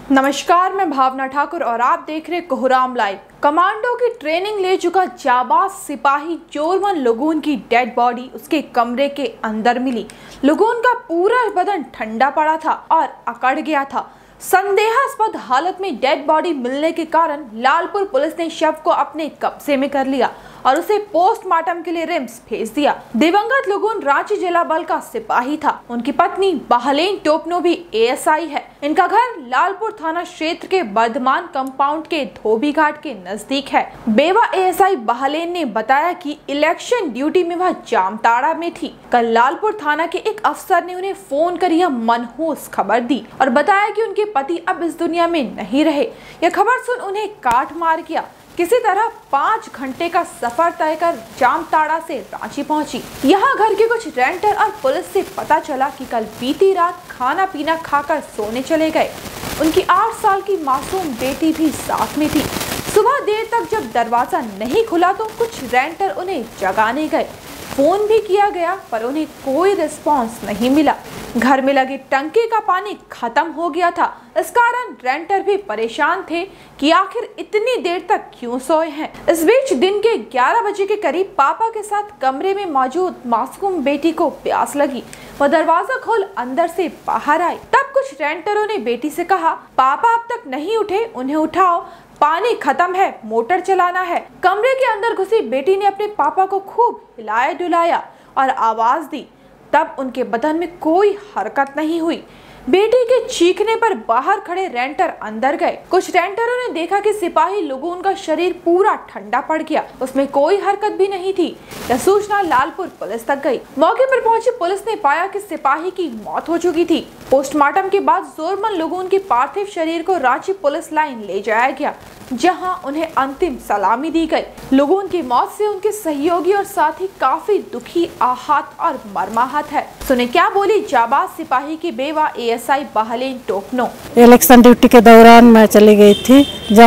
नमस्कार, मैं भावना ठाकुर और आप देख रहे कोहराम लाइव। कमांडो की ट्रेनिंग ले चुका जाबाज सिपाही जोरमन लगून की डेड बॉडी उसके कमरे के अंदर मिली। लगून का पूरा बदन ठंडा पड़ा था और अकड़ गया था। संदेहास्पद हालत में डेड बॉडी मिलने के कारण लालपुर पुलिस ने शव को अपने कब्जे में कर लिया और उसे पोस्टमार्टम के लिए रिम्स भेज दिया। दिवंगत लगून रांची जिला बल का सिपाही था। उनकी पत्नी बहलेन टोपनो भी एएसआई है। इनका घर लालपुर थाना क्षेत्र के वर्धमान कंपाउंड के धोबी घाट के नजदीक है। बेवा एएसआई बहलेन ने बताया कि इलेक्शन ड्यूटी में वह जामताड़ा में थी। कल लालपुर थाना के एक अफसर ने उन्हें फोन कर यह मनहूस खबर दी और बताया कि उनके पति अब इस दुनिया में नहीं रहे। यह खबर सुन उन्हें काट मार गया। किसी तरह 5 घंटे का सफर तय कर जामताड़ा से रांची पहुंची। यहाँ घर के कुछ रेंटर और पुलिस से पता चला कि कल बीती रात खाना पीना खाकर सोने चले गए। उनकी 8 साल की मासूम बेटी भी साथ में थी। सुबह देर तक जब दरवाजा नहीं खुला तो कुछ रेंटर उन्हें जगाने गए। फोन भी किया गया पर उन्हें कोई रिस्पॉन्स नहीं मिला। घर में लगी टंकी का पानी खत्म हो गया था। इस कारण रेंटर भी परेशान थे कि आखिर इतनी देर तक क्यों सोए हैं। इस बीच दिन के 11 बजे के करीब पापा के साथ कमरे में मौजूद मासूम बेटी को प्यास लगी। वह दरवाजा खोल अंदर से बाहर आई। तब कुछ रेंटरों ने बेटी से कहा, पापा अब तक नहीं उठे, उन्हें उठाओ, पानी खत्म है, मोटर चलाना है। कमरे के अंदर घुसी बेटी ने अपने पापा को खूब हिलाया डुलाया और आवाज दी। तब उनके बदन में कोई हरकत नहीं हुई। बेटी के चीखने पर बाहर खड़े रेंटर अंदर गए। कुछ रेंटरों ने देखा कि सिपाही लगून का शरीर पूरा ठंडा पड़ गया, उसमें कोई हरकत भी नहीं थी। यह सूचना लालपुर पुलिस तक गई। मौके पर पहुंची पुलिस ने पाया कि सिपाही की मौत हो चुकी थी। पोस्टमार्टम के बाद जोरमन लगून के पार्थिव शरीर को रांची पुलिस लाइन ले जाया गया, जहां उन्हें अंतिम सलामी दी गई। लगून की मौत से उनके सहयोगी और साथी काफी दुखी, आहत और मर्माहत है। सुने क्या बोली जाबाज सिपाही की बेवा ASI Bahlen Topno. Election duty के दौरान मैं चली गई थी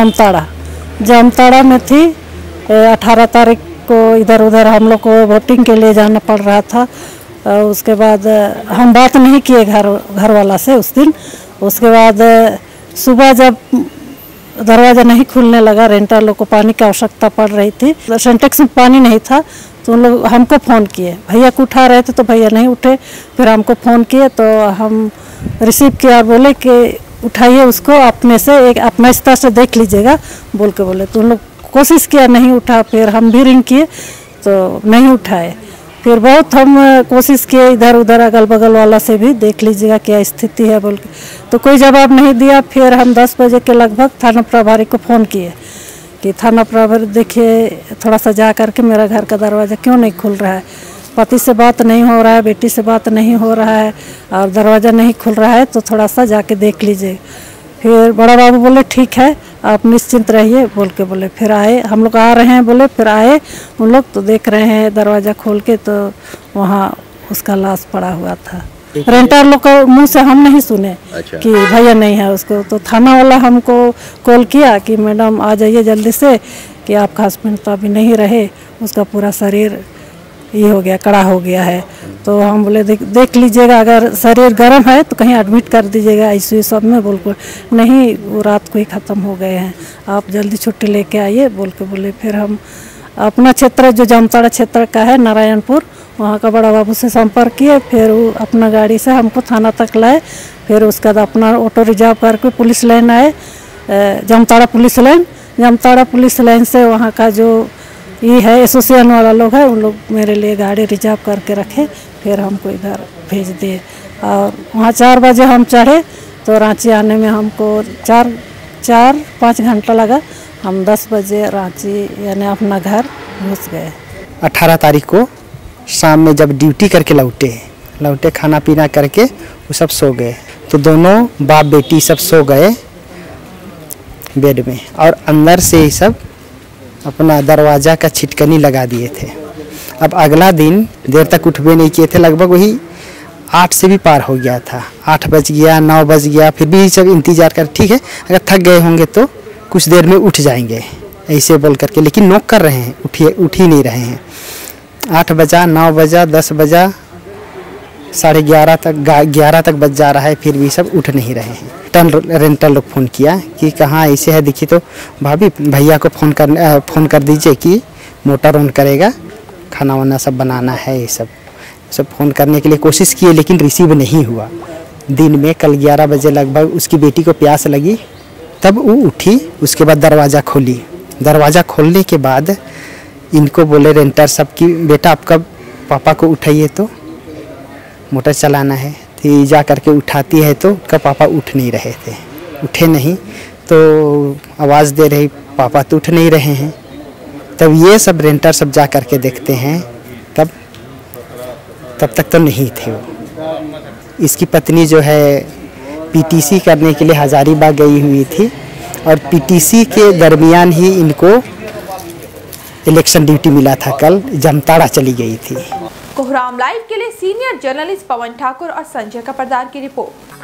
जामताड़ा में थी। 18 तारीख को इधर उधर हम लोग को वोटिंग के लिए जाना पड़ रहा था। उसके बाद हम बात नहीं किए घर वाला से उस दिन। उसके बाद सुबह जब दरवाज़ा नहीं खुलने लगा, रेंटर लोग को पानी की आवश्यकता पड़ रही थी, सिंटेक्स में पानी नहीं था, तो उन लोग हमको फ़ोन किए। भैया को उठा रहे थे तो भैया नहीं उठे। फिर हमको फ़ोन किए तो हम रिसीव किया और बोले कि उठाइए उसको, अपने से एक अपना स्तर से देख लीजिएगा बोल के बोले। तो उन लोग कोशिश किया, नहीं उठा। फिर हम भी रिंग किए तो नहीं उठाए। फिर बहुत हम कोशिश किए, इधर उधर अगल बगल वाला से भी देख लीजिएगा क्या स्थिति है बोल के, तो कोई जवाब नहीं दिया। फिर हम 10 बजे के लगभग थाना प्रभारी को फ़ोन किए कि थाना प्रभारी देखिए, थोड़ा सा जा करके मेरा घर का दरवाज़ा क्यों नहीं खुल रहा है, पति से बात नहीं हो रहा है, बेटी से बात नहीं हो रहा है और दरवाज़ा नहीं खुल रहा है, तो थोड़ा सा जाके देख लीजिए। फिर बड़ा बाबू बोले ठीक है, आप निश्चिंत रहिए बोल के बोले। फिर आए, हम लोग आ रहे हैं बोले। फिर आए उन लोग तो देख रहे हैं दरवाज़ा खोल के, तो वहाँ उसका लाश पड़ा हुआ था। रेंटर लोग का मुंह से हम नहीं सुने कि भैया नहीं है उसको। तो थाना वाला हमको कॉल किया कि मैडम आ जाइए जल्दी से, कि आपका हस्बैंड तो अभी नहीं रहे, उसका पूरा शरीर ये हो गया, कड़ा हो गया है। तो हम बोले देख लीजिएगा, अगर शरीर गर्म है तो कहीं एडमिट कर दीजिएगा आईसीयू सब में बोल के। नहीं, वो रात को ही ख़त्म हो गए हैं, आप जल्दी छुट्टी लेके आइए बोल के बोले। फिर हम अपना क्षेत्र जो जामताड़ा क्षेत्र का है नारायणपुर, वहाँ का बड़ा बाबू से संपर्क किए। फिर वो अपना गाड़ी से हमको थाना तक लाए। फिर उसके बाद अपना ऑटो रिजर्व करके पुलिस लाइन आए, जामताड़ा पुलिस लाइन से वहाँ का जो ये है एसोसिएशन वाला लोग है, उन लोग मेरे लिए गाड़ी रिजर्व करके रखे। फिर हमको इधर भेज दिए और वहाँ 4 बजे हम चढ़े तो रांची आने में हमको 4-5 घंटा लगा। हम 10 बजे रांची यानी अपना घर घुस गए। 18 तारीख को शाम में जब ड्यूटी करके लौटे खाना पीना करके वो सब सो गए। तो दोनों बाप बेटी सब सो गए बेड में और अंदर से ही सब अपना दरवाज़ा का छिटकनी लगा दिए थे। अब अगला दिन देर तक उठबे नहीं किए थे, लगभग वही 8 से भी पार हो गया था। 8 बज गया, 9 बज गया, फिर भी सब इंतज़ार कर, ठीक है अगर थक गए होंगे तो कुछ देर में उठ जाएंगे ऐसे बोल करके, लेकिन नॉक कर रहे हैं, उठ ही नहीं रहे हैं। 8 बजा, 9 बजा, 10 बजा, 11:30 तक 11 तक बज जा रहा है, फिर भी सब उठ नहीं रहे हैं। रेंटल लोग फ़ोन किया कि कहाँ ऐसे है, देखिए तो भाभी भैया को फ़ोन कर दीजिए कि मोटर ऑन करेगा, खाना वाना सब बनाना है। ये सब फ़ोन करने के लिए कोशिश किए, लेकिन रिसीव नहीं हुआ। दिन में कल 11 बजे लगभग उसकी बेटी को प्यास लगी, तब वो उठी। उसके बाद दरवाज़ा खोली। दरवाज़ा खोलने के बाद इनको बोले रेंटर सब कि बेटा आपका पापा को उठाइए, तो मोटर चलाना है। तो जा करके उठाती है तो उसका पापा उठ नहीं रहे थे, उठे नहीं तो आवाज़ दे रही, पापा तो उठ नहीं रहे हैं। तब ये सब रेंटर सब जा करके देखते हैं, तब तक तो नहीं थे वो। इसकी पत्नी जो है पीटीसी करने के लिए हजारीबाग गई हुई थी, और पीटीसी के दरमियान ही इनको इलेक्शन ड्यूटी मिला था। कल जामताड़ा चली गई थी। कोहराम लाइव के लिए सीनियर जर्नलिस्ट पवन ठाकुर और संजय कपरदार की रिपोर्ट।